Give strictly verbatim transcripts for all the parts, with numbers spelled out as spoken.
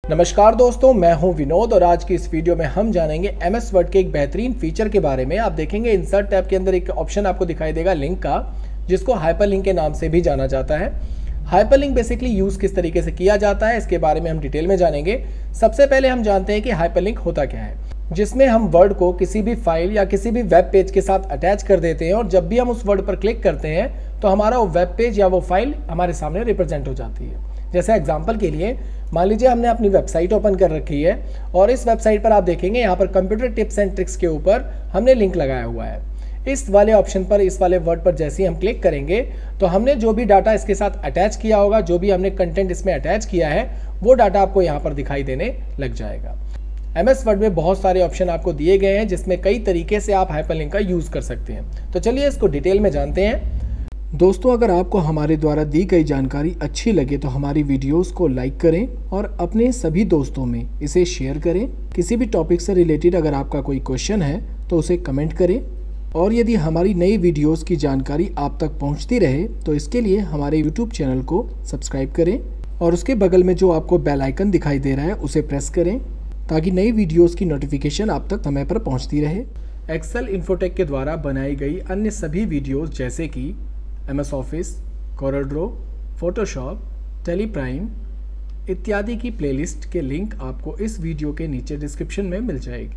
नमस्कार दोस्तों, मैं हूं विनोद और आज की इस वीडियो में हम जानेंगे एम एस वर्ड के एक बेहतरीन फीचर के बारे में। आप देखेंगे इंसर्ट टैब के अंदर एक ऑप्शन आपको दिखाई देगा लिंक का, जिसको हाइपरलिंक के नाम से भी जाना जाता है। हाइपरलिंक बेसिकली यूज़ किस तरीके से किया जाता है, इसके बारे में हम डिटेल में जानेंगे। सबसे पहले हम जानते हैं कि हाइपरलिंक होता क्या है, जिसमें हम वर्ड को किसी भी फाइल या किसी भी वेब पेज के साथ अटैच कर देते हैं और जब भी हम उस वर्ड पर क्लिक करते हैं तो हमारा वो वेब पेज या वो फाइल हमारे सामने रिप्रेजेंट हो जाती है। जैसे एग्जांपल के लिए मान लीजिए हमने अपनी वेबसाइट ओपन कर रखी है और इस वेबसाइट पर आप देखेंगे यहाँ पर कंप्यूटर टिप्स एंड ट्रिक्स के ऊपर हमने लिंक लगाया हुआ है। इस वाले ऑप्शन पर, इस वाले वर्ड पर जैसे ही हम क्लिक करेंगे तो हमने जो भी डाटा इसके साथ अटैच किया होगा, जो भी हमने कंटेंट इसमें अटैच किया है, वो डाटा आपको यहाँ पर दिखाई देने लग जाएगा। एम एस वर्ड में बहुत सारे ऑप्शन आपको दिए गए हैं जिसमें कई तरीके से आप हाइपरलिंक का यूज़ कर सकते हैं। तो चलिए इसको डिटेल में जानते हैं। दोस्तों, अगर आपको हमारे द्वारा दी गई जानकारी अच्छी लगे तो हमारी वीडियोस को लाइक करें और अपने सभी दोस्तों में इसे शेयर करें। किसी भी टॉपिक से रिलेटेड अगर आपका कोई क्वेश्चन है तो उसे कमेंट करें और यदि हमारी नई वीडियोस की जानकारी आप तक पहुंचती रहे तो इसके लिए हमारे यूट्यूब चैनल को सब्सक्राइब करें और उसके बगल में जो आपको बेल आइकन दिखाई दे रहा है उसे प्रेस करें ताकि नई वीडियोज़ की नोटिफिकेशन आप तक समय पर पहुँचती रहे। एक्सेल इन्फोटेक के द्वारा बनाई गई अन्य सभी वीडियोज़ जैसे कि M S office, Corel Draw, Photoshop, Tally Prime इत्यादि की प्लेलिस्ट के लिंक आपको इस वीडियो के नीचे डिस्क्रिप्शन में मिल जाएगी।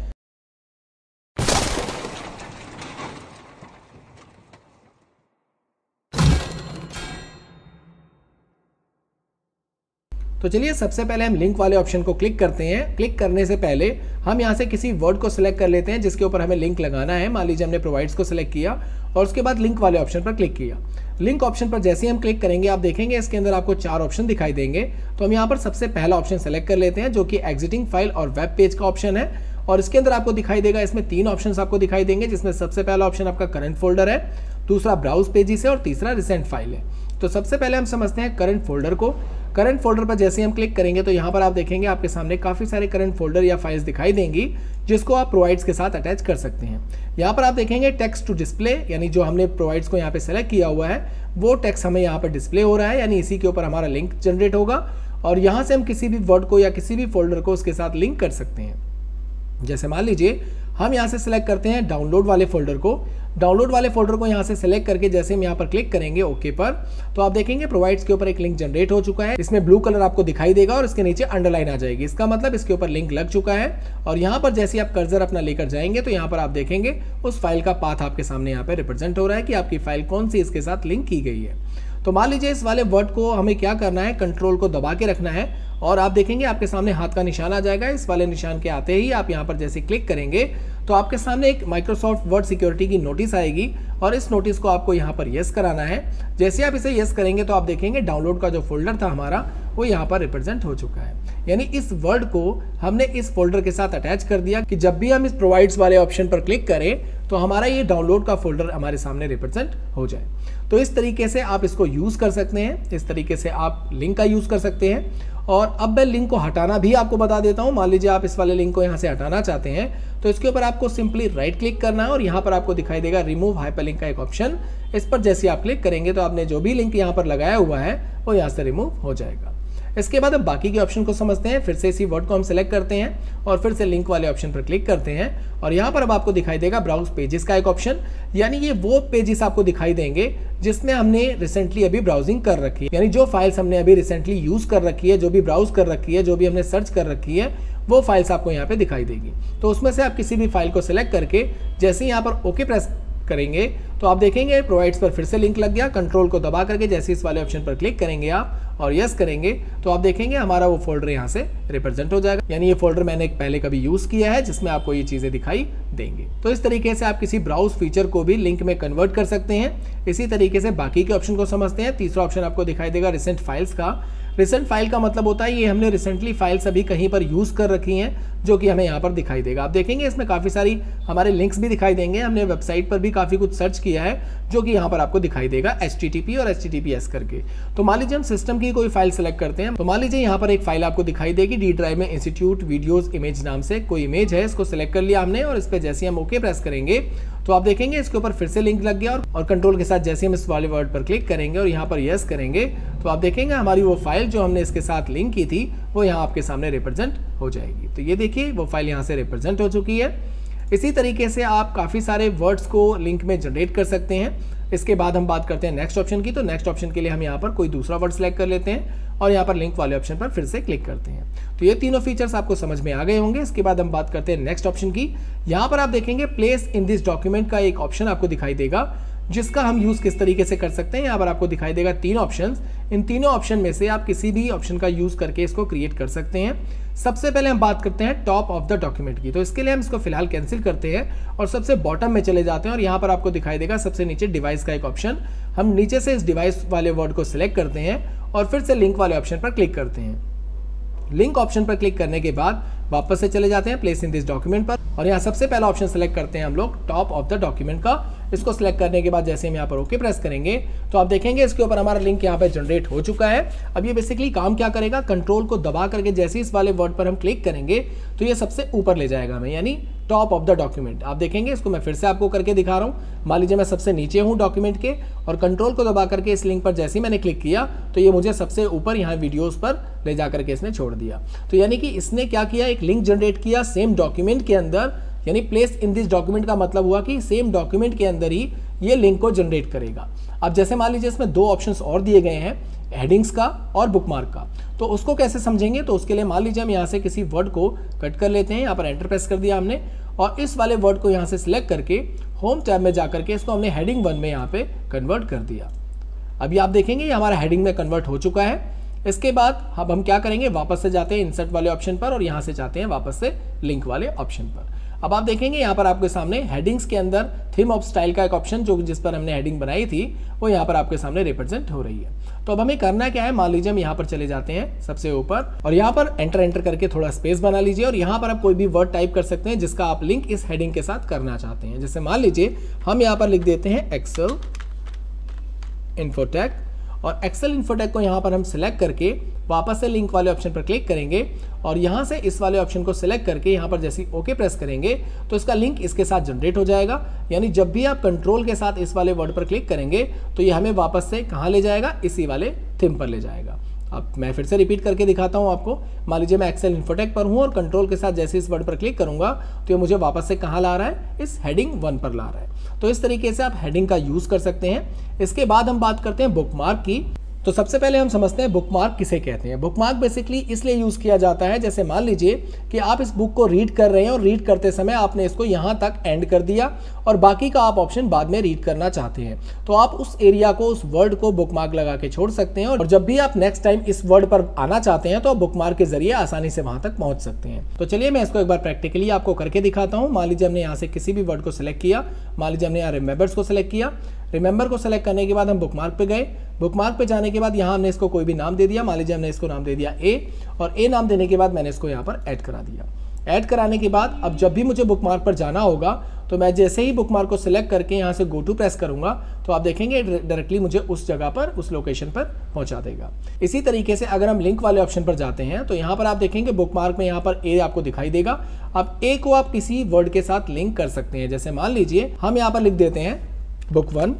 तो चलिए सबसे पहले हम लिंक वाले ऑप्शन को क्लिक करते हैं। क्लिक करने से पहले हम यहाँ से किसी वर्ड को सिलेक्ट कर लेते हैं जिसके ऊपर हमें लिंक लगाना है। मान लीजिए हमने प्रोवाइड्स को सिलेक्ट किया और उसके बाद लिंक वाले ऑप्शन पर क्लिक किया। लिंक ऑप्शन पर जैसे ही हम क्लिक करेंगे आप देखेंगे इसके अंदर आपको चार ऑप्शन दिखाई देंगे। तो हम यहाँ पर सबसे पहला ऑप्शन सेलेक्ट कर लेते हैं जो कि एग्जिटिंग फाइल और वेब पेज का ऑप्शन है और इसके अंदर आपको दिखाई देगा, इसमें तीन ऑप्शंस आपको दिखाई देंगे जिसमें सबसे पहला ऑप्शन आपका करंट फोल्डर है, दूसरा ब्राउज पेजेस है और तीसरा रिसेंट फाइल है। तो सबसे पहले हम समझते हैं करंट फोल्डर को। करंट फोल्डर पर जैसे ही हम क्लिक करेंगे तो यहाँ पर आप देखेंगे आपके सामने काफ़ी सारे करंट फोल्डर या फाइल्स दिखाई देंगी जिसको आप प्रोवाइड्स के साथ अटैच कर सकते हैं। यहाँ पर आप देखेंगे टेक्स्ट टू डिस्प्ले, यानी जो हमने प्रोवाइड्स को यहाँ पे सेलेक्ट किया हुआ है वो टेक्स्ट हमें यहाँ पर डिस्प्ले हो रहा है, यानी इसी के ऊपर हमारा लिंक जनरेट होगा और यहाँ से हम किसी भी वर्ड को या किसी भी फोल्डर को उसके साथ लिंक कर सकते हैं। जैसे मान लीजिए हम यहाँ से सिलेक्ट करते हैं डाउनलोड वाले फोल्डर को। डाउनलोड वाले फोल्डर को यहाँ से सिलेक्ट करके जैसे हम यहाँ पर क्लिक करेंगे ओके पर, तो आप देखेंगे प्रोवाइड्स के ऊपर एक लिंक जनरेट हो चुका है। इसमें ब्लू कलर आपको दिखाई देगा और इसके नीचे अंडरलाइन आ जाएगी, इसका मतलब इसके ऊपर लिंक लग चुका है। और यहाँ पर जैसे आप कर्सर अपना लेकर जाएंगे तो यहाँ पर आप देखेंगे उस फाइल का पाथ आपके सामने यहाँ पे रिप्रेजेंट हो रहा है कि आपकी फाइल कौन सी इसके साथ लिंक की गई है। तो मान लीजिए इस वाले वर्ड को हमें क्या करना है, कंट्रोल को दबा के रखना है और आप देखेंगे आपके सामने हाथ का निशान आ जाएगा। इस वाले निशान के आते ही आप यहाँ पर जैसे क्लिक करेंगे तो आपके सामने एक माइक्रोसॉफ्ट वर्ड सिक्योरिटी की नोटिस आएगी और इस नोटिस को आपको यहाँ पर यस कराना है। जैसे आप इसे यस करेंगे तो आप देखेंगे डाउनलोड का जो फोल्डर था हमारा वो यहाँ पर रिप्रेजेंट हो चुका है, यानी इस वर्ड को हमने इस फोल्डर के साथ अटैच कर दिया कि जब भी हम इस प्रोवाइड्स वाले ऑप्शन पर क्लिक करें तो हमारा ये डाउनलोड का फोल्डर हमारे सामने रिप्रेजेंट हो जाए। तो इस तरीके से आप इसको यूज़ कर सकते हैं, इस तरीके से आप लिंक का यूज़ कर सकते हैं। और अब मैं लिंक को हटाना भी आपको बता देता हूं। मान लीजिए आप इस वाले लिंक को यहां से हटाना चाहते हैं तो इसके ऊपर आपको सिंपली राइट क्लिक करना है और यहां पर आपको दिखाई देगा रिमूव हाइपरलिंक का एक ऑप्शन। इस पर जैसे आप क्लिक करेंगे तो आपने जो भी लिंक यहां पर लगाया हुआ है वो यहां से रिमूव हो जाएगा। इसके बाद अब बाकी के ऑप्शन को समझते हैं। फिर से इसी वर्ड को हम सेलेक्ट करते हैं और फिर से लिंक वाले ऑप्शन पर क्लिक करते हैं और यहाँ पर अब आपको दिखाई देगा ब्राउज पेजेस का एक ऑप्शन, यानी ये वो पेजेस आपको दिखाई देंगे जिसमें हमने रिसेंटली अभी ब्राउजिंग कर रखी है, यानी जो फाइल्स हमने अभी रिसेंटली यूज कर रखी है, जो भी ब्राउज कर रखी है, जो भी हमने सर्च कर रखी है, वो फाइल्स आपको यहाँ पे दिखाई देगी। तो उसमें से आप किसी भी फाइल को सिलेक्ट करके जैसे ही यहाँ पर ओके प्रेस करेंगे तो आप देखेंगे प्रोवाइड्स पर फिर से लिंक लग गया। कंट्रोल को दबा करके जैसे इस वाले ऑप्शन पर क्लिक करेंगे आप और यस करेंगे तो आप देखेंगे हमारा वो फोल्डर यहाँ से रिप्रेजेंट हो जाएगा, यानी ये फोल्डर मैंने पहले कभी यूज किया है जिसमें आपको ये चीजें दिखाई देंगी। तो इस तरीके से आप किसी ब्राउज फीचर को भी लिंक में कन्वर्ट कर सकते हैं। इसी तरीके से बाकी के ऑप्शन को समझते हैं। तीसरा ऑप्शन आपको दिखाई देगा रिसेंट फाइल्स का। रिसेंट फाइल का मतलब होता है ये हमने रिसेंटली फाइल्स अभी कहीं पर यूज कर रखी हैं जो कि हमें यहाँ पर दिखाई देगा। आप देखेंगे इसमें काफ़ी सारी हमारे लिंक्स भी दिखाई देंगे। हमने वेबसाइट पर भी काफ़ी कुछ सर्च किया है जो कि यहाँ पर आपको दिखाई देगा एच टी टी पी और H T T P S करके। तो मान लीजिए हम सिस्टम की कोई फाइल सेलेक्ट करते हैं तो मान लीजिए यहाँ पर एक फाइल आपको दिखाई देगी डी ड्राइव में इंस्टीट्यूट वीडियोज इमेज नाम से कोई इमेज है, इसको सिलेक्ट कर लिया हमने और इस पर जैसे हम ओके प्रेस करेंगे तो आप देखेंगे इसके ऊपर फिर से लिंक लग गया और, और कंट्रोल के साथ जैसे हम इस वाले वर्ड पर क्लिक करेंगे और यहाँ पर यस करेंगे तो आप देखेंगे हमारी वो फाइल जो हमने इसके साथ लिंक की थी वो यहाँ आपके सामने रिप्रेजेंट हो जाएगी। तो ये देखिए वो फाइल यहाँ से रिप्रेजेंट हो चुकी है। इसी तरीके से आप काफ़ी सारे वर्ड्स को लिंक में जनरेट कर सकते हैं। इसके बाद हम बात करते हैं नेक्स्ट ऑप्शन की। तो नेक्स्ट ऑप्शन के लिए हम यहाँ पर कोई दूसरा वर्ड सेलेक्ट कर लेते हैं और यहाँ पर लिंक वाले ऑप्शन पर फिर से क्लिक करते हैं। तो ये तीनों फीचर्स आपको समझ में आ गए होंगे। इसके बाद हम बात करते हैं नेक्स्ट ऑप्शन की। यहाँ पर आप देखेंगे प्लेस इन दिस डॉक्यूमेंट का एक ऑप्शन आपको दिखाई देगा, जिसका हम यूज़ किस तरीके से कर सकते हैं। यहाँ पर आपको दिखाई देगा तीन ऑप्शंस। इन तीनों ऑप्शन में से आप किसी भी ऑप्शन का यूज़ करके इसको क्रिएट कर सकते हैं। सबसे पहले हम बात करते हैं टॉप ऑफ द डॉक्यूमेंट की। तो इसके लिए हम इसको फिलहाल कैंसिल करते हैं और सबसे बॉटम में चले जाते हैं और यहाँ पर आपको दिखाई देगा सबसे नीचे डिवाइस का एक ऑप्शन। हम नीचे से इस डिवाइस वाले वर्ड को सिलेक्ट करते हैं और फिर से लिंक वाले ऑप्शन पर क्लिक करते हैं। लिंक ऑप्शन पर क्लिक करने के बाद वापस से चले जाते हैं प्लेस इन दिस डॉक्यूमेंट पर और यहाँ सबसे पहला ऑप्शन सेलेक्ट करते हैं हम लोग टॉप ऑफ द डॉक्यूमेंट का। इसको सिलेक्ट करने के बाद जैसे हम यहाँ पर ओके प्रेस करेंगे तो आप देखेंगे इसके ऊपर हमारा लिंक यहाँ पे जनरेट हो चुका है। अब ये बेसिकली काम क्या करेगा, कंट्रोल को दबा करके जैसे इस वाले वर्ड पर हम क्लिक करेंगे तो ये सबसे ऊपर ले जाएगा हमें, यानी टॉप ऑफ द डॉक्यूमेंट। आप देखेंगे इसको मैं फिर से आपको करके दिखा रहा हूँ। मान लीजिए मैं सबसे नीचे हूँ डॉक्यूमेंट के और कंट्रोल को दबा करके इस लिंक पर जैसे ही मैंने क्लिक किया तो ये मुझे सबसे ऊपर यहाँ वीडियोस पर ले जा करके इसने छोड़ दिया। तो यानी कि इसने क्या किया, एक लिंक जनरेट किया सेम डॉक्यूमेंट के अंदर, यानी प्लेस इन दिस डॉक्यूमेंट का मतलब हुआ कि सेम डॉक्यूमेंट के अंदर ही ये लिंक को जनरेट करेगा। अब जैसे मान लीजिए इसमें दो ऑप्शंस और दिए गए हैं, हेडिंग्स का और बुकमार्क का, तो उसको कैसे समझेंगे। तो उसके लिए मान लीजिए हम यहाँ से किसी वर्ड को कट कर लेते हैं। यहाँ पर एंटर प्रेस कर दिया हमने और इस वाले वर्ड को यहाँ से सिलेक्ट करके होम टैब में जाकर के इसको हमने हेडिंग वन में यहाँ पे कन्वर्ट कर दिया। अभी आप देखेंगे ये हमारा हेडिंग में कन्वर्ट हो चुका है। इसके बाद अब हम क्या करेंगे, वापस से जाते हैं इंसर्ट वाले ऑप्शन पर और यहाँ से जाते हैं वापस से लिंक वाले ऑप्शन पर। अब आप देखेंगे यहाँ पर आपके सामने हेडिंग्स के अंदर थीम ऑफ स्टाइल का एक ऑप्शन जो जिस पर हमने हेडिंग बनाई थी वो यहाँ पर आपके सामने रिप्रेजेंट हो रही है। तो अब हमें करना क्या है, मान लीजिए हम यहाँ पर चले जाते हैं सबसे ऊपर और यहाँ पर एंटर एंटर करके थोड़ा स्पेस बना लीजिए और यहाँ पर आप कोई भी वर्ड टाइप कर सकते हैं जिसका आप लिंक इस हेडिंग के साथ करना चाहते हैं। जैसे मान लीजिए हम यहाँ पर लिख देते हैं एक्सेल इन्फोटेक और एक्सेल इन्फोटेक को यहाँ पर हम सिलेक्ट करके वापस से लिंक वाले ऑप्शन पर क्लिक करेंगे और यहाँ से इस वाले ऑप्शन को सिलेक्ट करके यहाँ पर जैसे ओके प्रेस करेंगे तो इसका लिंक इसके साथ जनरेट हो जाएगा। यानी जब भी आप कंट्रोल के साथ इस वाले वर्ड पर क्लिक करेंगे तो ये हमें वापस से कहाँ ले जाएगा, इसी वाले थीम पर ले जाएगा। अब मैं फिर से रिपीट करके दिखाता हूँ आपको। मान लीजिए मैं एक्सेल इन्फोटेक पर हूँ और कंट्रोल के साथ जैसे इस वर्ड पर क्लिक करूँगा तो ये मुझे वापस से कहाँ ला रहा है, इस हेडिंग वन पर ला रहा है। तो इस तरीके से आप हेडिंग का यूज़ कर सकते हैं। इसके बाद हम बात करते हैं बुकमार्क की। तो सबसे पहले हम समझते हैं बुकमार्क किसे कहते हैं। बुकमार्क बेसिकली इसलिए यूज़ किया जाता है, जैसे मान लीजिए कि आप इस बुक को रीड कर रहे हैं और रीड करते समय आपने इसको यहाँ तक एंड कर दिया और बाकी का आप ऑप्शन बाद में रीड करना चाहते हैं तो आप उस एरिया को, उस वर्ड को बुकमार्क लगा के छोड़ सकते हैं और जब भी आप नेक्स्ट टाइम इस वर्ड पर आना चाहते हैं तो आप बुकमार्क के जरिए आसानी से वहाँ तक पहुँच सकते हैं। तो चलिए मैं इसको एक बार प्रैक्टिकली आपको करके दिखाता हूँ। मान लीजिए हमने यहाँ से किसी भी वर्ड को सिलेक्ट किया, मान लीजिए हमने यहाँ रिमेंबर्स को सिलेक्ट किया। रिमेंबर को सेलेक्ट करने के बाद हम बुकमार्क पे गए। बुकमार्क पे जाने के बाद यहाँ हमने इसको कोई भी नाम दे दिया। मान लीजिए हमने इसको नाम दे दिया ए और ए नाम देने के बाद मैंने इसको यहाँ पर ऐड करा दिया। ऐड कराने के बाद अब जब भी मुझे बुकमार्क पर जाना होगा तो मैं जैसे ही बुकमार्क को सिलेक्ट करके यहाँ से गो टू प्रेस करूँगा तो आप देखेंगे डायरेक्टली मुझे उस जगह पर, उस लोकेशन पर पहुँचा देगा। इसी तरीके से अगर हम लिंक वाले ऑप्शन पर जाते हैं तो यहाँ पर आप देखेंगे बुकमार्क में यहाँ पर ए आपको दिखाई देगा। अब ए को आप किसी वर्ड के साथ लिंक कर सकते हैं। जैसे मान लीजिए हम यहाँ पर लिख देते हैं बुक वन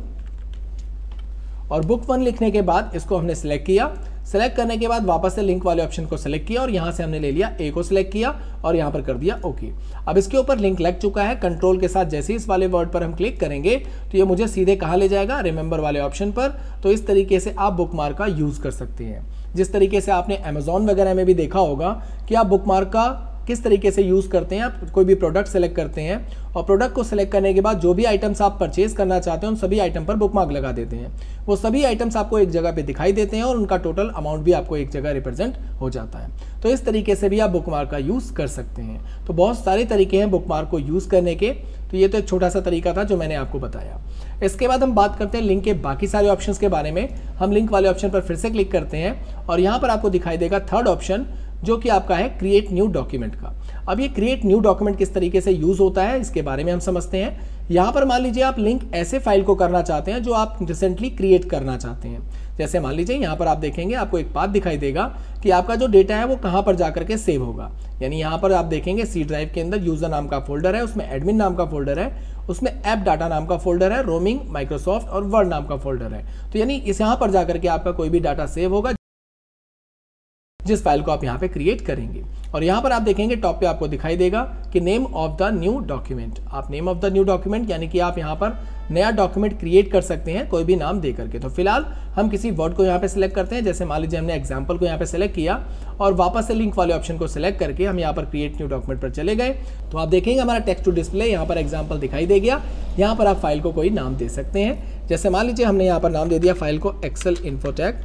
और बुक वन लिखने के बाद इसको हमने सेलेक्ट किया। सेलेक्ट करने के बाद वापस से लिंक वाले ऑप्शन को सेलेक्ट किया और यहाँ से हमने ले लिया ए को सिलेक्ट किया और यहाँ पर कर दिया ओके। अब इसके ऊपर लिंक लग चुका है। कंट्रोल के साथ जैसे इस वाले वर्ड पर हम क्लिक करेंगे तो ये मुझे सीधे कहाँ ले जाएगा, रिमेंबर वाले ऑप्शन पर। तो इस तरीके से आप बुकमार्क का यूज़ कर सकते हैं। जिस तरीके से आपने अमेजॉन वगैरह में भी देखा होगा कि आप बुकमार्क का किस तरीके से यूज़ करते हैं। आप कोई भी प्रोडक्ट सेलेक्ट करते हैं और प्रोडक्ट को सेलेक्ट करने के बाद जो भी आइटम्स आप परचेज करना चाहते हैं उन सभी आइटम पर बुकमार्क लगा देते हैं। वो सभी आइटम्स आपको एक जगह पे दिखाई देते हैं और उनका टोटल अमाउंट भी आपको एक जगह रिप्रेजेंट हो जाता है। तो इस तरीके से भी आप बुकमार्क का यूज़ कर सकते हैं। तो बहुत सारे तरीके हैं बुकमार्क को यूज़ करने के। तो ये तो एक छोटा सा तरीका था जो मैंने आपको बताया। इसके बाद हम बात करते हैं लिंक के बाकी सारे ऑप्शंस के बारे में। हम लिंक वाले ऑप्शन पर फिर से क्लिक करते हैं और यहाँ पर आपको दिखाई देगा थर्ड ऑप्शन जो कि आपका है क्रिएट न्यू डॉक्यूमेंट का। अब ये क्रिएट न्यू डॉक्यूमेंट किस तरीके से यूज होता है इसके बारे में हम समझते हैं। यहाँ पर मान लीजिए आप लिंक ऐसे फाइल को करना चाहते हैं जो आप रिसेंटली क्रिएट करना चाहते हैं। जैसे मान लीजिए यहाँ पर आप देखेंगे आपको एक पाथ दिखाई देगा कि आपका जो डेटा है वो कहाँ पर जाकर के सेव होगा। यानी यहाँ पर आप देखेंगे सी ड्राइव के अंदर यूजर नाम का फोल्डर है, उसमें एडमिन नाम का फोल्डर है, उसमें ऐप डाटा नाम का फोल्डर है, रोमिंग, माइक्रोसॉफ्ट और वर्ड नाम का फोल्डर है। तो यानी इस यहाँ पर जाकर के आपका कोई भी डाटा सेव होगा जिस फाइल को आप यहाँ पे क्रिएट करेंगे। और यहाँ पर आप देखेंगे टॉप पे आपको दिखाई देगा कि name of the new document. आप name of the new document यानी कि आप यहाँ पर नया डॉक्यूमेंट क्रिएट कर सकते हैं कोई भी नाम दे करके। तो फिलहाल हम किसी वर्ड को यहाँ पे सिलेक्ट करते हैं। जैसे मान लीजिए हमने एग्जाम्पल को यहाँ पे सिलेक्ट किया और वापस से लिंक वाले ऑप्शन को सिलेक्ट करके हम यहाँ पर क्रिएट न्यू डॉक्यूमेंट पर चले गए तो आप देखेंगे हमारा टेक्स्ट टू डिस्प्ले यहाँ पर एग्जाम्पल दिखाई दे गया। यहाँ पर आप फाइल को कोई नाम दे सकते हैं। जैसे मान लीजिए हमने यहाँ पर नाम दे दिया फाइल को एक्सेल इन्फोटेक,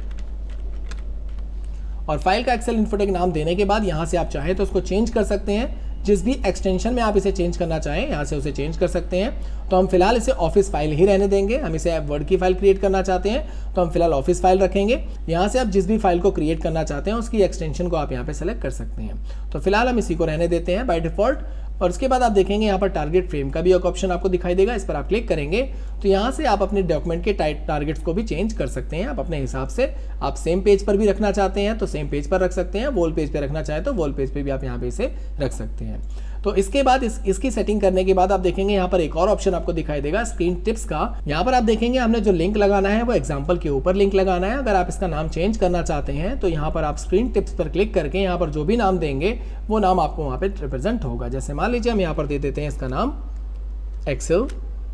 और फाइल का एक्सेल इन्फोटेक नाम देने के बाद यहाँ से आप चाहें तो उसको चेंज कर सकते हैं। जिस भी एक्सटेंशन में आप इसे चेंज करना चाहें यहाँ से उसे चेंज कर सकते हैं। तो हम फिलहाल इसे ऑफिस फाइल ही रहने देंगे। हम इसे वर्ड की फाइल क्रिएट करना चाहते हैं तो हम फिलहाल ऑफिस फाइल रखेंगे। यहाँ से आप जिस भी फाइल को क्रिएट करना चाहते हैं उसकी एक्सटेंशन को आप यहाँ पे सेलेक्ट कर सकते हैं। तो फिलहाल हम इसी को रहने देते हैं बाय डिफॉल्ट। और उसके बाद आप देखेंगे यहाँ पर टारगेट फ्रेम का भी एक ऑप्शन आपको दिखाई देगा। इस पर आप क्लिक करेंगे तो यहाँ से आप अपने डॉक्यूमेंट के टारगेट्स को भी चेंज कर सकते हैं आप अपने हिसाब से। आप सेम पेज पर भी रखना चाहते हैं तो सेम पेज पर रख सकते हैं, वॉल पेज पर रखना चाहें तो वॉल पेज पर भी आप यहाँ पे इसे रख सकते हैं। तो इसके बाद इस, इसकी सेटिंग करने के बाद आप देखेंगे यहाँ पर एक और ऑप्शन आपको दिखाई देगा स्क्रीन टिप्स का। यहाँ पर आप देखेंगे हमने जो लिंक लगाना है वो एग्जाम्पल के ऊपर लिंक लगाना है। अगर आप इसका नाम चेंज करना चाहते हैं तो यहाँ पर आप स्क्रीन टिप्स पर क्लिक करके यहाँ पर जो भी नाम देंगे वो नाम आपको वहाँ पे रिप्रेजेंट होगा। जैसे मान लीजिए हम यहाँ पर दे देते हैं इसका नाम एक्सेल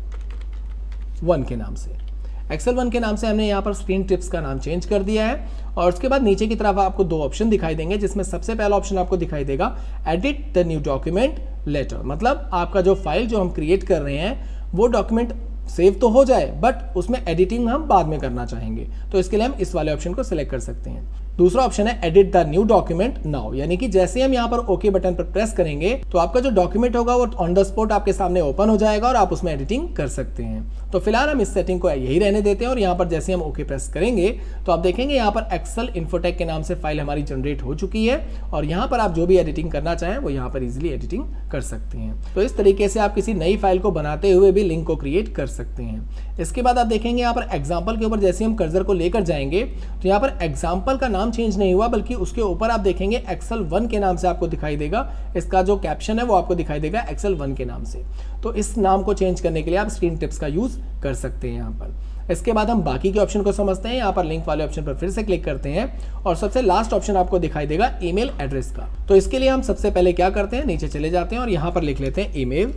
वन के नाम से। एक्सेल वन के नाम से हमने यहाँ पर स्क्रीन टिप्स का नाम चेंज कर दिया है। और उसके बाद नीचे की तरफ आपको दो ऑप्शन दिखाई देंगे जिसमें सबसे पहला ऑप्शन आपको दिखाई देगा edit the new document later. मतलब आपका जो फाइल जो हम क्रिएट कर रहे हैं वो डॉक्यूमेंट सेव तो हो जाए बट उसमें एडिटिंग हम बाद में करना चाहेंगे तो इसके लिए हम इस वाले ऑप्शन को सिलेक्ट कर सकते हैं। दूसरा ऑप्शन है edit the new document now, यानी कि जैसे हम यहाँ पर ओके बटन पर प्रेस करेंगे तो आपका जो डॉक्यूमेंट होगा वो ऑन द स्पॉट आपके सामने ओपन हो जाएगा और आप उसमें एडिटिंग कर सकते हैं। तो फिलहाल हम इस सेटिंग को यही रहने देते हैं और यहाँ पर जैसे हम ओके प्रेस करेंगे तो आप देखेंगे यहाँ पर एक्सेल इन्फोटेक के नाम से फाइल हमारी जनरेट हो चुकी है और यहाँ पर आप जो भी एडिटिंग करना चाहें वो यहाँ पर इजिली एडिटिंग कर सकते हैं। तो इस तरीके से आप किसी नई फाइल को बनाते हुए भी लिंक को क्रिएट कर सकते हैं। इसके बाद आप देखेंगे यहाँ पर एग्जाम्पल के ऊपर जैसे हम कर्सर को लेकर जाएंगे तो यहाँ पर एग्जाम्पल का नाम चेंज नहीं हुआ बल्कि उसके ऊपर आप देखेंगे एक्सेल वन के नाम से आपको दिखाई देगा। इसका जो कैप्शन है वो आपको दिखाई देगा एक्सेल वन के नाम से। तो इस नाम को चेंज करने के लिए आप स्क्रीन टिप्स का यूज कर सकते हैं यहाँ पर। इसके बाद हम बाकी के ऑप्शन को समझते हैं। यहाँ पर लिंक वाले ऑप्शन पर फिर से क्लिक करते हैं और सबसे लास्ट ऑप्शन आपको दिखाई देगा ईमेल एड्रेस का। तो इसके लिए हम सबसे पहले क्या करते हैं, नीचे चले जाते हैं और यहाँ पर लिख लेते हैं ईमेल।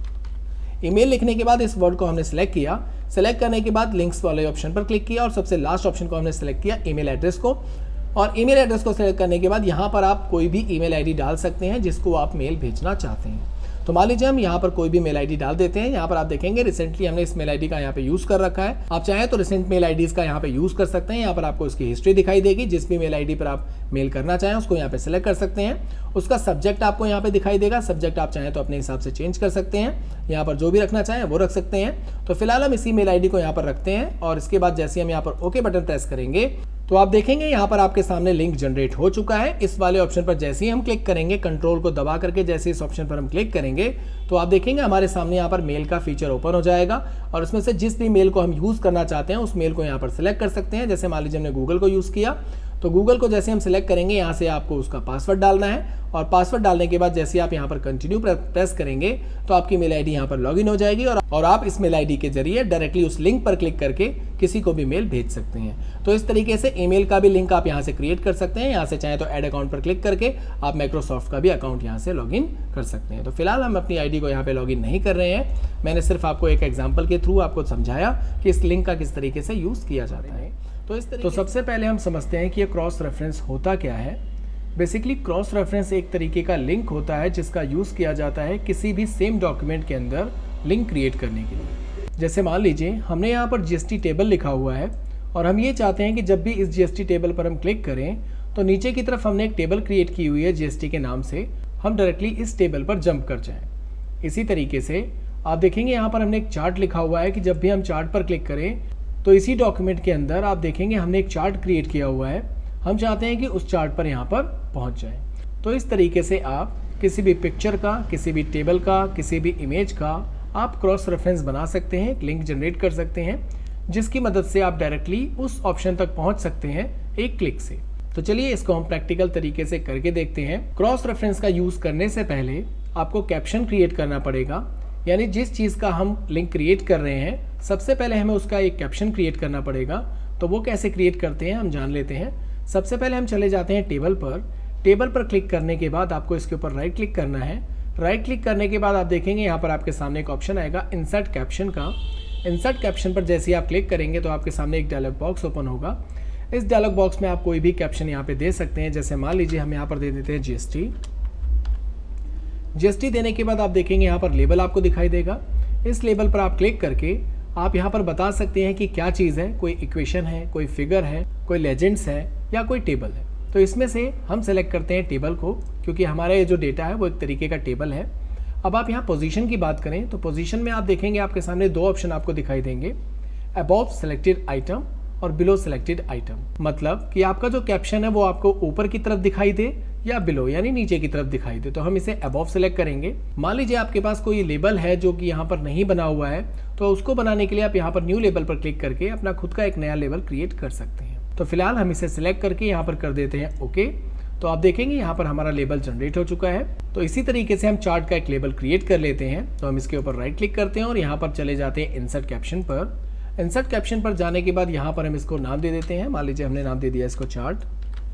ईमेल लिखने के बाद इस वर्ड को हमने सेलेक्ट किया। सेलेक्ट करने के बाद लिंक्स वाले ऑप्शन पर क्लिक किया और सबसे लास्ट ऑप्शन को हमने सेलेक्ट किया ईमेल एड्रेस को। और ईमेल एड्रेस को सेलेक्ट करने के बाद यहाँ पर आप कोई भी ईमेल आईडी डाल सकते हैं जिसको आप मेल भेजना चाहते हैं। तो मान लीजिए हम यहाँ पर कोई भी मेल आईडी डाल देते हैं। यहाँ पर आप देखेंगे रिसेंटली हमने इस मेल आईडी का यहाँ पे यूज कर रखा है। आप चाहें तो रिसेंट मेल आईडीज का यहाँ पे यूज कर सकते हैं। यहाँ पर आपको इसकी हिस्ट्री दिखाई देगी। जिस भी मेल आईडी पर आप मेल करना चाहें उसको यहाँ पे सेलेक्ट कर सकते हैं। उसका सब्जेक्ट आपको यहाँ पे दिखाई देगा। सब्जेक्ट आप चाहें तो अपने हिसाब से चेंज कर सकते हैं। यहाँ पर जो भी रखना चाहें वो रख सकते हैं। तो फिलहाल हम इसी मेल आईडी को यहाँ पर रखते हैं और इसके बाद जैसे हम यहाँ पर ओके बटन प्रेस करेंगे तो आप देखेंगे यहाँ पर आपके सामने लिंक जनरेट हो चुका है। इस वाले ऑप्शन पर जैसे ही हम क्लिक करेंगे, कंट्रोल को दबा करके जैसे इस ऑप्शन पर हम क्लिक करेंगे तो आप देखेंगे हमारे सामने यहाँ पर मेल का फीचर ओपन हो जाएगा और उसमें से जिस भी मेल को हम यूज़ करना चाहते हैं उस मेल को यहाँ पर सिलेक्ट कर सकते हैं। जैसे मान लीजिए हमने गूगल को यूज़ किया तो गूगल को जैसे हम सिलेक्ट करेंगे यहाँ से आपको उसका पासवर्ड डालना है और पासवर्ड डालने के बाद जैसे आप यहाँ पर कंटिन्यू प्रेस करेंगे तो आपकी मेल आईडी यहाँ पर लॉगिन हो जाएगी और, और आप इस मेल आईडी के जरिए डायरेक्टली उस लिंक पर क्लिक करके किसी को भी मेल भेज सकते हैं। तो इस तरीके से ईमेल का भी लिंक आप यहाँ से क्रिएट कर सकते हैं। यहाँ से चाहे तो ऐड अकाउंट पर क्लिक करके आप माइक्रोसॉफ्ट का भी अकाउंट यहाँ से लॉगिन कर सकते हैं। तो फिलहाल हम अपनी आईडी को यहाँ पे लॉगिन नहीं कर रहे हैं। मैंने सिर्फ आपको एक एग्जाम्पल के थ्रू आपको समझाया कि इस लिंक का किस तरीके से यूज़ किया जाता है। तो इस तो सबसे पहले हम समझते हैं कि ये क्रॉस रेफरेंस होता क्या है। बेसिकली क्रॉस रेफरेंस एक तरीके का लिंक होता है जिसका यूज़ किया जाता है किसी भी सेम डॉक्यूमेंट के अंदर लिंक क्रिएट करने के लिए। जैसे मान लीजिए हमने यहाँ पर जीएसटी टेबल लिखा हुआ है और हम ये चाहते हैं कि जब भी इस जीएसटी टेबल पर हम क्लिक करें तो नीचे की तरफ हमने एक टेबल क्रिएट की हुई है जीएसटी के नाम से, हम डायरेक्टली इस टेबल पर जंप कर जाएँ। इसी तरीके से आप देखेंगे यहाँ पर हमने एक चार्ट लिखा हुआ है कि जब भी हम चार्ट पर क्लिक करें तो इसी डॉक्यूमेंट के अंदर आप देखेंगे हमने एक चार्ट क्रिएट किया हुआ है। हम चाहते हैं कि उस चार्ट पर यहाँ पर पहुँच जाए। तो इस तरीके से आप किसी भी पिक्चर का, किसी भी टेबल का, किसी भी इमेज का आप क्रॉस रेफरेंस बना सकते हैं, एक लिंक जनरेट कर सकते हैं, जिसकी मदद से आप डायरेक्टली उस ऑप्शन तक पहुंच सकते हैं एक क्लिक से। तो चलिए इसको हम प्रैक्टिकल तरीके से करके देखते हैं। क्रॉस रेफरेंस का यूज़ करने से पहले आपको कैप्शन क्रिएट करना पड़ेगा, यानी जिस चीज़ का हम लिंक क्रिएट कर रहे हैं सबसे पहले हमें उसका एक कैप्शन क्रिएट करना पड़ेगा। तो वो कैसे क्रिएट करते हैं हम जान लेते हैं। सबसे पहले हम चले जाते हैं टेबल पर। टेबल पर क्लिक करने के बाद आपको इसके ऊपर राइट क्लिक करना है। राइट क्लिक करने के बाद आप देखेंगे यहाँ पर आपके सामने एक ऑप्शन आएगा इंसर्ट कैप्शन का। इंसर्ट कैप्शन पर जैसे ही आप क्लिक करेंगे तो आपके सामने एक डायलॉग बॉक्स ओपन होगा। इस डायलॉग बॉक्स में आप कोई भी कैप्शन यहाँ पे दे सकते हैं। जैसे मान लीजिए हम यहाँ पर दे देते हैं जीएसटी। जीएसटी देने के बाद आप देखेंगे यहाँ पर लेबल आपको दिखाई देगा। इस लेबल पर आप क्लिक करके आप यहाँ पर बता सकते हैं कि क्या चीज़ है, कोई इक्वेशन है, कोई फिगर है, कोई लेजेंड्स है या कोई टेबल है। तो इसमें से हम सेलेक्ट करते हैं टेबल को, क्योंकि हमारा ये जो डेटा है वो एक तरीके का टेबल है। अब आप यहाँ पोजीशन की बात करें तो पोजीशन में आप देखेंगे आपके सामने दो ऑप्शन आपको दिखाई देंगे, अबव सेलेक्टेड आइटम और बिलो सेलेक्टेड आइटम। मतलब कि आपका जो कैप्शन है वो आपको ऊपर की तरफ दिखाई दे या बिलो यानी नीचे की तरफ दिखाई दे। तो हम इसे अबव सेलेक्ट करेंगे। मान लीजिए आपके पास कोई लेबल है जो कि यहाँ पर नहीं बना हुआ है, तो उसको बनाने के लिए आप यहाँ पर न्यू लेबल पर क्लिक करके अपना खुद का एक नया लेबल क्रिएट कर सकते हैं। तो फिलहाल हम इसे सिलेक्ट करके यहाँ पर कर देते हैं ओके। तो आप देखेंगे यहाँ पर हमारा लेबल जनरेट हो चुका है। तो इसी तरीके से हम चार्ट का एक लेबल क्रिएट कर लेते हैं। तो हम इसके ऊपर राइट क्लिक करते हैं और यहाँ पर चले जाते हैं इंसर्ट कैप्शन पर। इंसर्ट कैप्शन पर जाने के बाद यहाँ पर हम इसको नाम दे देते हैं। मान लीजिए हमने नाम दे दिया इसको चार्ट।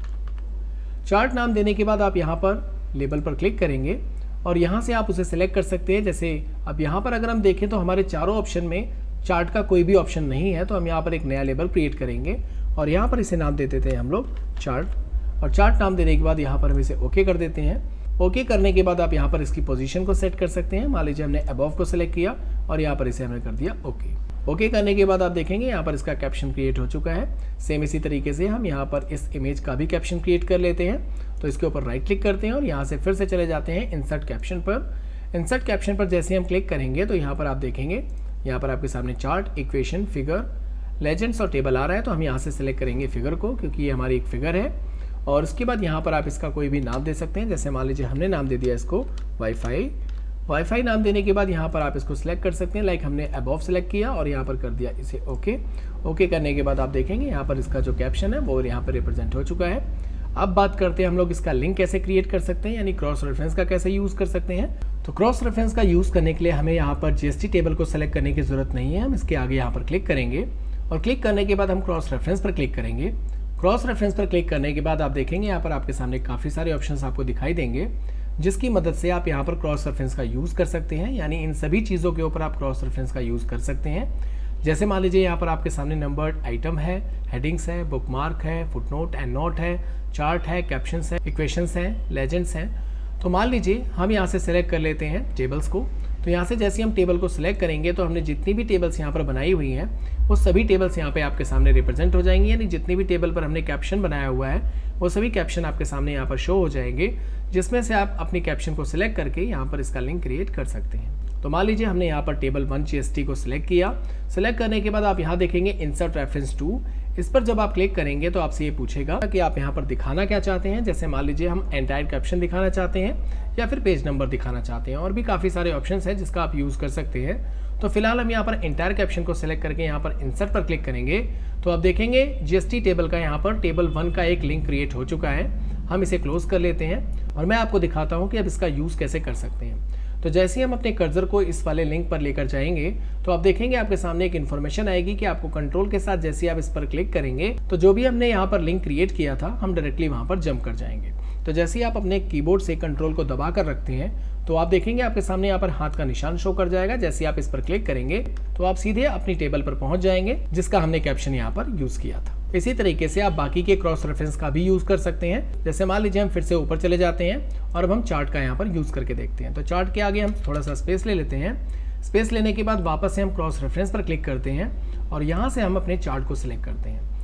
चार्ट नाम देने के बाद आप यहाँ पर लेबल पर क्लिक करेंगे और यहाँ से आप उसे सिलेक्ट कर सकते हैं। जैसे अब यहाँ पर अगर हम देखें तो हमारे चारों ऑप्शन में चार्ट का कोई भी ऑप्शन नहीं है। तो हम यहाँ पर एक नया लेबल क्रिएट करेंगे और यहाँ पर इसे नाम दे देते हैं हम लोग चार्ट। और चार्ट नाम देने के बाद यहाँ पर हम इसे ओके कर देते हैं। ओके करने के बाद आप यहाँ पर इसकी पोजीशन को सेट कर सकते हैं। मान लीजिए हमने अबव को सिलेक्ट किया और यहाँ पर इसे हमने कर दिया ओके। ओके करने के बाद आप देखेंगे यहाँ पर इसका कैप्शन क्रिएट हो चुका है। सेम इसी तरीके से हम यहाँ पर इस इमेज का भी कैप्शन क्रिएट कर लेते हैं। तो इसके ऊपर राइट क्लिक करते हैं और यहाँ से फिर से चले जाते हैं इंसर्ट कैप्शन पर। इंसर्ट कैप्शन पर जैसे हम क्लिक करेंगे तो यहाँ पर आप देखेंगे यहाँ पर आपके सामने चार्ट, इक्वेशन, फिगर, लेजेंड्स और टेबल आ रहा है। तो हम यहाँ से सिलेक्ट करेंगे फिगर को, क्योंकि ये हमारी एक फिगर है। और उसके बाद यहाँ पर आप इसका कोई भी नाम दे सकते हैं। जैसे मान लीजिए हमने नाम दे दिया इसको वाईफाई। वाईफाई नाम देने के बाद यहाँ पर आप इसको सिलेक्ट कर सकते हैं। लाइक हमने अबव सेलेक्ट किया और यहाँ पर कर दिया इसे ओके। ओके करने के बाद आप देखेंगे यहाँ पर इसका जो कैप्शन है वो यहाँ पर रिप्रेजेंट हो चुका है। अब बात करते हैं हम लोग इसका लिंक कैसे क्रिएट कर सकते हैं, यानी क्रॉस रेफरेंस का कैसे यूज़ कर सकते हैं। तो क्रॉस रेफरेंस का यूज़ करने के लिए हमें यहाँ पर जीएसटी टेबल को सेलेक्ट करने की जरूरत नहीं है। हम इसके आगे यहाँ पर क्लिक करेंगे और क्लिक करने के बाद हम क्रॉस रेफरेंस पर क्लिक करेंगे। क्रॉस रेफरेंस पर क्लिक करने के बाद आप देखेंगे यहाँ पर आपके सामने काफ़ी सारे ऑप्शंस आपको दिखाई देंगे, जिसकी मदद से आप यहाँ पर क्रॉस रेफरेंस का यूज़ कर सकते हैं। यानी इन सभी चीज़ों के ऊपर आप क्रॉस रेफरेंस का यूज़ कर सकते हैं। जैसे मान लीजिए यहाँ पर आपके सामने नंबर्ड आइटम है, हेडिंग्स है, बुकमार्क है, फुटनोट एंड नोट है, चार्ट है, कैप्शंस है, इक्वेशंस हैं, लेजेंड्स हैं। तो मान लीजिए हम यहाँ से सेलेक्ट कर लेते हैं टेबल्स को। तो यहाँ से जैसे हम टेबल को सिलेक्ट करेंगे तो हमने जितनी भी टेबल्स यहाँ पर बनाई हुई हैं वो सभी टेबल्स यहाँ पे आपके सामने रिप्रेजेंट हो जाएंगी। यानी जितनी भी टेबल पर हमने कैप्शन बनाया हुआ है वो सभी कैप्शन आपके सामने यहाँ पर शो हो जाएंगे, जिसमें से आप अपनी कैप्शन को सिलेक्ट करके यहाँ पर इसका लिंक क्रिएट कर सकते हैं। तो मान लीजिए हमने यहाँ पर टेबल वन जीएसटी को सिलेक्ट किया। सिलेक्ट करने के बाद आप यहाँ देखेंगे इंसर्ट रेफरेंस टू। इस पर जब आप क्लिक करेंगे तो आपसे ये पूछेगा कि आप यहाँ पर दिखाना क्या चाहते हैं। जैसे मान लीजिए हम एंटायर कैप्शन दिखाना चाहते हैं या फिर पेज नंबर दिखाना चाहते हैं, और भी काफ़ी सारे ऑप्शंस हैं जिसका आप यूज़ कर सकते हैं। तो फिलहाल हम यहाँ पर एंटायर कैप्शन को सिलेक्ट करके यहाँ पर इंसर्ट पर क्लिक करेंगे तो आप देखेंगे जीएसटी टेबल का यहाँ पर टेबल वन का एक लिंक क्रिएट हो चुका है। हम इसे क्लोज कर लेते हैं और मैं आपको दिखाता हूँ कि अब इसका यूज़ कैसे कर सकते हैं। तो जैसे ही हम अपने कर्सर को इस वाले लिंक पर लेकर जाएंगे तो आप देखेंगे आपके सामने एक इन्फॉर्मेशन आएगी कि आपको कंट्रोल के साथ जैसे आप इस पर क्लिक करेंगे तो जो भी हमने यहाँ पर लिंक क्रिएट किया था हम डायरेक्टली वहाँ पर जंप कर जाएंगे। तो जैसे ही आप अपने कीबोर्ड से कंट्रोल को दबा कर रखते हैं तो आप देखेंगे आपके सामने यहाँ पर हाथ का निशान शो कर जाएगा। जैसे आप इस पर क्लिक करेंगे तो आप सीधे अपनी टेबल पर पहुंच जाएंगे जिसका हमने कैप्शन यहाँ पर यूज किया था। इसी तरीके से आप बाकी के क्रॉस रेफरेंस का भी यूज कर सकते हैं। जैसे मान लीजिए हम फिर से ऊपर चले जाते हैं और अब हम चार्ट का यहाँ पर यूज करके देखते हैं। तो चार्ट के आगे हम थोड़ा सा स्पेस ले लेते हैं। स्पेस लेने के बाद वापस से हम क्रॉस रेफरेंस पर क्लिक करते हैं और यहाँ से हम अपने चार्ट को सिलेक्ट करते हैं।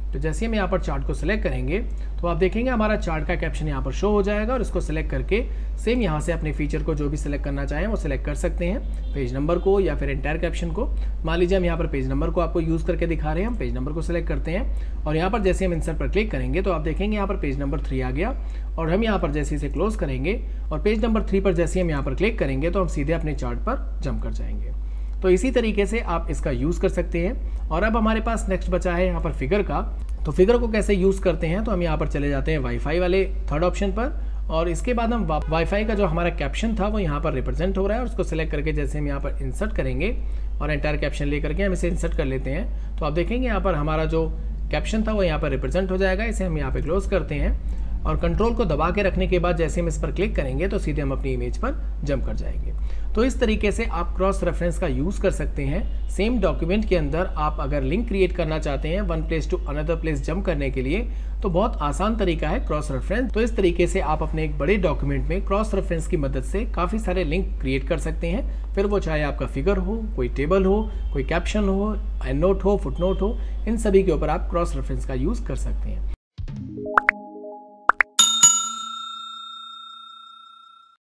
तो जैसे ही हम यहाँ पर चार्ट को सिलेक्ट करेंगे तो आप देखेंगे हमारा चार्ट का कैप्शन यहाँ पर शो हो जाएगा और इसको सिलेक्ट करके सेम यहाँ से अपने फीचर को जो भी सिलेक्ट करना चाहें वो सिलेक्ट कर सकते हैं, पेज नंबर को या फिर एंटायर कैप्शन को। मान लीजिए हम यहाँ पर पेज नंबर को आपको यूज़ करके दिखा रहे हैं, हम पेज नंबर को सिलेक्ट करते हैं और यहाँ पर जैसे हम इंसर्ट पर क्लिक करेंगे तो आप देखेंगे यहाँ पर पेज नंबर थ्री आ गया और हम यहाँ पर जैसे इसे क्लोज करेंगे और पेज नंबर थ्री पर जैसे हम यहाँ पर क्लिक करेंगे तो हम सीधे अपने चार्ट पर जंप कर जाएंगे। तो इसी तरीके से आप इसका यूज़ कर सकते हैं। और अब हमारे पास नेक्स्ट बचा है यहाँ पर फिगर का। तो फिगर को कैसे यूज़ करते हैं, तो हम यहाँ पर चले जाते हैं वाईफाई वाले थर्ड ऑप्शन पर और इसके बाद हम वाईफाई का जो हमारा कैप्शन था वो यहाँ पर रिप्रेजेंट हो रहा है और उसको सिलेक्ट करके जैसे हम यहाँ पर इंसर्ट करेंगे और एंटायर कैप्शन लेकर के हम इसे इंसर्ट कर लेते हैं तो आप देखेंगे यहाँ पर हमारा जो कैप्शन था वो यहाँ पर रिप्रेजेंट हो जाएगा। इसे हम यहाँ पे क्लोज करते हैं और कंट्रोल को दबा के रखने के बाद जैसे हम इस पर क्लिक करेंगे तो सीधे हम अपनी इमेज पर जंप कर जाएंगे। तो इस तरीके से आप क्रॉस रेफरेंस का यूज़ कर सकते हैं। सेम डॉक्यूमेंट के अंदर आप अगर लिंक क्रिएट करना चाहते हैं one place to another place jump करने के लिए तो बहुत आसान तरीका है क्रॉस रेफरेंस। तो इस तरीके से आप अपने एक बड़े डॉक्यूमेंट में क्रॉस रेफरेंस की मदद से काफ़ी सारे लिंक क्रिएट कर सकते हैं, फिर वो चाहे आपका फिगर हो, कोई टेबल हो, कोई कैप्शन हो, एंड नोट हो, फुट नोट हो, इन सभी के ऊपर आप क्रॉस रेफरेंस का यूज़ कर सकते हैं।